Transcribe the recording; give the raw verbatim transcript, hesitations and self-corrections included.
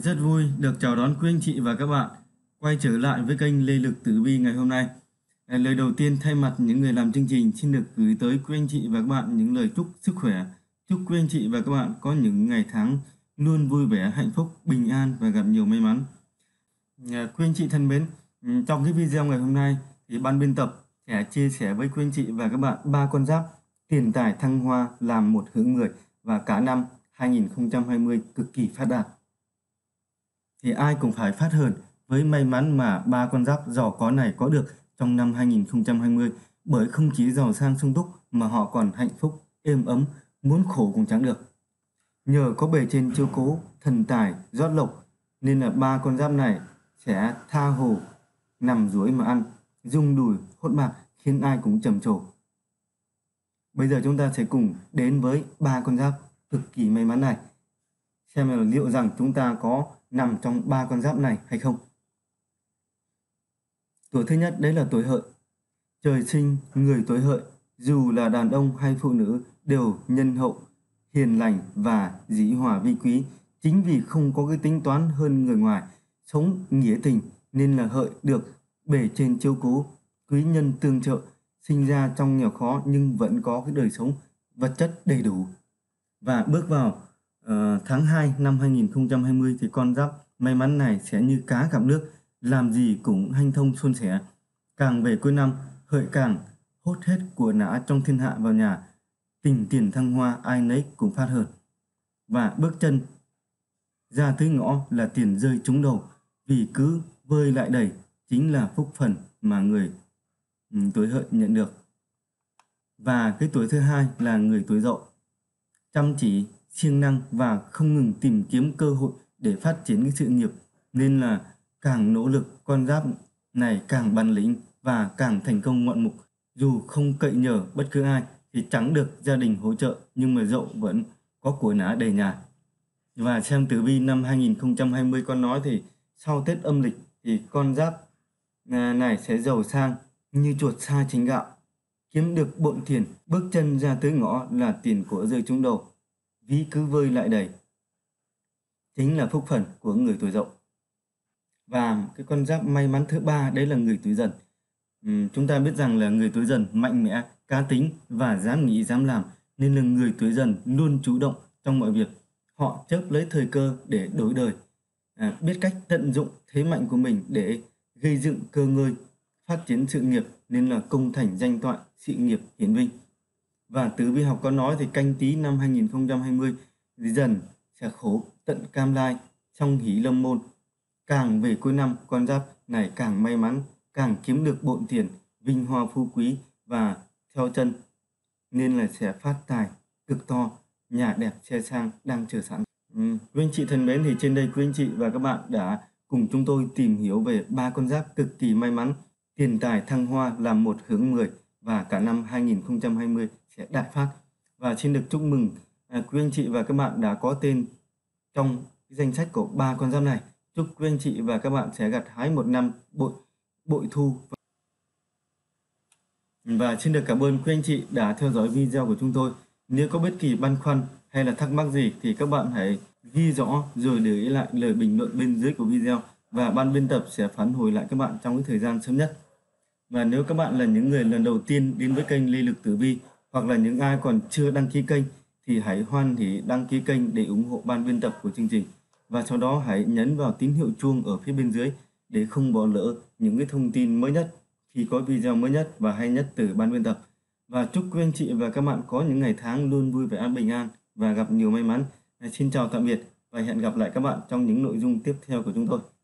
Rất vui được chào đón quý anh chị và các bạn quay trở lại với kênh Lê Lực Tử Vi ngày hôm nay. À, Lời đầu tiên thay mặt những người làm chương trình xin được gửi tới quý anh chị và các bạn những lời chúc sức khỏe. Chúc quý anh chị và các bạn có những ngày tháng luôn vui vẻ, hạnh phúc, bình an và gặp nhiều may mắn. À, quý anh chị thân mến, ừ, trong cái video ngày hôm nay thì ban biên tập sẽ chia sẻ với quý anh chị và các bạn ba con giáp tiền tài thăng hoa làm một hướng người và cả năm hai nghìn không trăm hai mươi cực kỳ phát đạt. Thì ai cũng phải phát hờn với may mắn mà ba con giáp giàu có này có được trong năm hai nghìn không trăm hai mươi, bởi không chỉ giàu sang sung túc mà họ còn hạnh phúc, êm ấm, muốn khổ cũng chẳng được. Nhờ có bề trên chiếu cố, thần tài, rót lộc nên là ba con giáp này sẽ tha hồ nằm dưới mà ăn, rung đùi hốt bạc khiến ai cũng trầm trồ. Bây giờ chúng ta sẽ cùng đến với ba con giáp cực kỳ may mắn này, xem là liệu rằng chúng ta có nằm trong ba con giáp này hay không. Tuổi thứ nhất đấy là tuổi Hợi. Trời sinh người tuổi Hợi, dù là đàn ông hay phụ nữ đều nhân hậu, hiền lành và dĩ hòa vi quý. Chính vì không có cái tính toán hơn người ngoài, sống nghĩa tình nên là Hợi được bề trên chiếu cố, quý nhân tương trợ, sinh ra trong nghèo khó nhưng vẫn có cái đời sống vật chất đầy đủ. Và bước vào uh, tháng hai năm hai nghìn không trăm hai mươi thì con giáp may mắn này sẽ như cá gặp nước, làm gì cũng hanh thông suôn sẻ. Càng về cuối năm, Hợi càng hốt hết của nã trong thiên hạ vào nhà, tình tiền thăng hoa ai nấy cũng phát hơn. Và bước chân ra tới ngõ là tiền rơi trúng đầu, vì cứ vơi lại đầy chính là phúc phần mà người um, tuổi Hợi nhận được. Và cái tuổi thứ hai là người tuổi Dậu. Chăm chỉ, siêng năng và không ngừng tìm kiếm cơ hội để phát triển cái sự nghiệp nên là càng nỗ lực con giáp này càng bản lĩnh và càng thành công ngoạn mục. Dù không cậy nhờ bất cứ ai thì chẳng được gia đình hỗ trợ nhưng mà Dậu vẫn có của nã đầy nhà. Và xem tử vi năm hai nghìn không trăm hai mươi con nói thì sau Tết âm lịch thì con giáp này sẽ giàu sang như chuột sa chính gạo, kiếm được bộn tiền, bước chân ra tới ngõ là tiền của rơi trúng đầu, ví cứ vơi lại đầy, chính là phúc phần của người tuổi Dậu. Và cái con giáp may mắn thứ ba đấy là người tuổi Dần. uhm, chúng ta biết rằng là người tuổi Dần mạnh mẽ, cá tính và dám nghĩ dám làm nên là người tuổi Dần luôn chủ động trong mọi việc. Họ chớp lấy thời cơ để đổi đời, à, biết cách tận dụng thế mạnh của mình để gây dựng cơ ngơi, phát triển sự nghiệp nên là công thành danh toại, sự nghiệp hiển vinh. Và tử vi học có nói thì Canh Tý năm hai nghìn không trăm hai mươi thì Dần sẽ khổ tận cam lai, trong hỷ lâm môn. Càng về cuối năm con giáp này càng may mắn, càng kiếm được bộn tiền, vinh hoa phú quý và theo chân nên là sẽ phát tài cực to, nhà đẹp xe sang đang chờ sẵn. Ừ. Quý anh chị thân mến, thì trên đây quý anh chị và các bạn đã cùng chúng tôi tìm hiểu về ba con giáp cực kỳ may mắn, tiền tài thăng hoa làm một hướng mười và cả năm hai nghìn không trăm hai mươi sẽ đại phát. Và xin được chúc mừng à, quý anh chị và các bạn đã có tên trong danh sách của ba con giáp này. Chúc quý anh chị và các bạn sẽ gặt hái một năm bội bội thu. Và xin được cảm ơn quý anh chị đã theo dõi video của chúng tôi. Nếu có bất kỳ băn khoăn hay là thắc mắc gì thì các bạn hãy ghi rõ rồi để ý lại lời bình luận bên dưới của video và ban biên tập sẽ phản hồi lại các bạn trong cái thời gian sớm nhất. Và nếu các bạn là những người lần đầu tiên đến với kênh Lê Lực Tử Vi hoặc là những ai còn chưa đăng ký kênh thì hãy hoan hỉ đăng ký kênh để ủng hộ ban biên tập của chương trình. Và sau đó hãy nhấn vào tín hiệu chuông ở phía bên dưới để không bỏ lỡ những cái thông tin mới nhất khi có video mới nhất và hay nhất từ ban biên tập. Và chúc quý anh chị và các bạn có những ngày tháng luôn vui vẻ bình an và gặp nhiều may mắn. Xin chào tạm biệt và hẹn gặp lại các bạn trong những nội dung tiếp theo của chúng tôi.